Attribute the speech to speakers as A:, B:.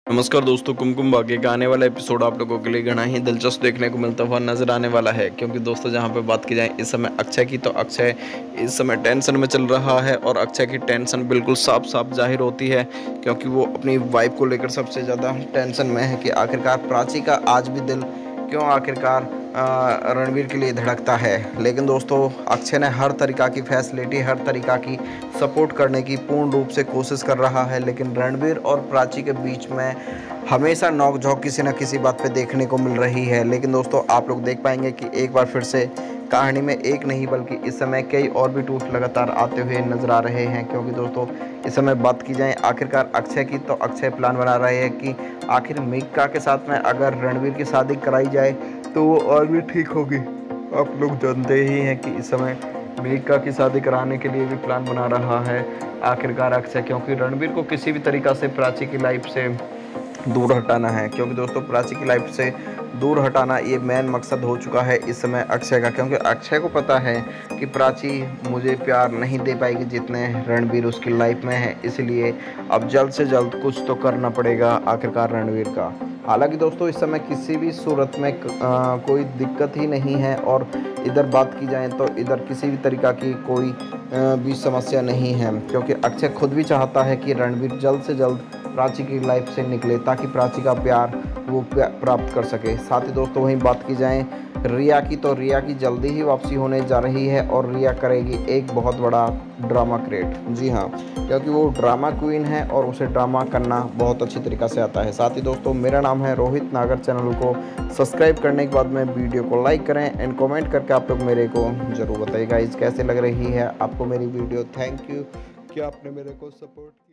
A: नमस्कार दोस्तों, कुमकुम भाग्य का आने वाला एपिसोड आप लोगों के लिए घना ही दिलचस्प देखने को मिलता हुआ नजर आने वाला है। क्योंकि दोस्तों जहां पे बात की जाए इस समय अक्षय की, तो अक्षय इस समय टेंशन में चल रहा है और अक्षय की टेंशन बिल्कुल साफ साफ जाहिर होती है। क्योंकि वो अपनी वाइफ को लेकर सबसे ज़्यादा टेंशन में है कि आखिरकार प्राची का आज भी दिल क्यों आखिरकार रणवीर के लिए धड़कता है। लेकिन दोस्तों अक्षय ने हर तरीक़ा की फैसिलिटी, हर तरीक़ा की सपोर्ट करने की पूर्ण रूप से कोशिश कर रहा है। लेकिन रणवीर और प्राची के बीच में हमेशा नोक झोंक किसी न किसी बात पे देखने को मिल रही है। लेकिन दोस्तों आप लोग देख पाएंगे कि एक बार फिर से कहानी में एक नहीं बल्कि इस समय कई और भी टूट लगातार आते हुए नजर आ रहे हैं। क्योंकि दोस्तों इस समय बात की जाए आखिरकार अक्षय की, तो अक्षय प्लान बना रहे हैं कि आखिर मीका के साथ में अगर रणवीर की शादी कराई जाए तो वो और भी ठीक होगी। आप लोग जानते ही हैं कि इस समय मीका की शादी कराने के लिए भी प्लान बना रहा है आखिरकार अक्षय। क्योंकि रणवीर को किसी भी तरीक़ा से प्राची की लाइफ से दूर हटाना है। क्योंकि दोस्तों प्राची की लाइफ से दूर हटाना ये मेन मकसद हो चुका है इस समय अक्षय का। क्योंकि अक्षय को पता है कि प्राची मुझे प्यार नहीं दे पाएगी जितने रणवीर उसकी लाइफ में है। इसलिए अब जल्द से जल्द कुछ तो करना पड़ेगा आखिरकार रणवीर का। हालांकि दोस्तों इस समय किसी भी सूरत में कोई दिक्कत ही नहीं है। और इधर बात की जाए तो इधर किसी भी तरीक़ा की कोई भी समस्या नहीं है। क्योंकि अक्षय खुद भी चाहता है कि रणवीर जल्द से जल्द प्राची की लाइफ से निकले ताकि प्राची का प्यार वो प्राप्त कर सके। साथ ही दोस्तों वहीं बात की जाए रिया की, तो रिया की जल्दी ही वापसी होने जा रही है और रिया करेगी एक बहुत बड़ा ड्रामा क्रिएट। जी हाँ, क्योंकि वो ड्रामा क्वीन है और उसे ड्रामा करना बहुत अच्छी तरीक़ा से आता है। साथ ही दोस्तों मेरा नाम है रोहित नागर। चैनल को सब्सक्राइब करने के बाद में वीडियो को लाइक करें एंड कमेंट करके आप लोग मेरे को ज़रूर बताइएगा इस कैसे लग रही है आपको मेरी वीडियो। थैंक यू कि आपने मेरे को सपोर्ट